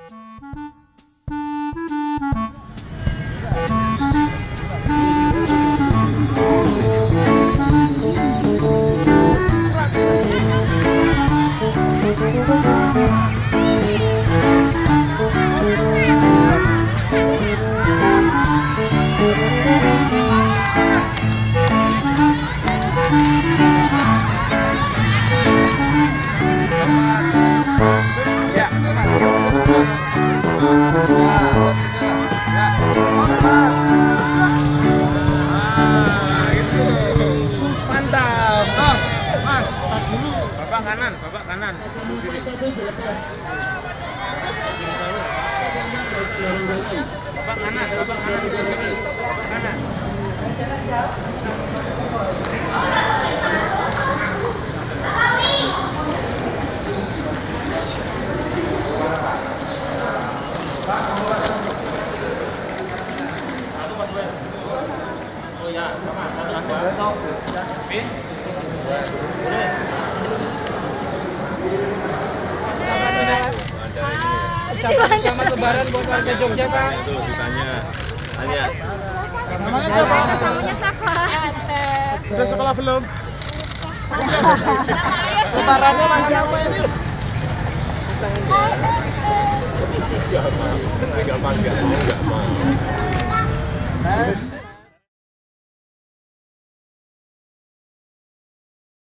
Bapak kanan. Bapak kanan. Bapak kanan. Oh ya, ucapan selamat lebaran buat warga Jogja, Pak. Itu ditanya. Tanya. Namanya siapa? Namanya siapa? Udah sekolah belum? Lebarannya makan apa ini? Enggak mau, enggak mau.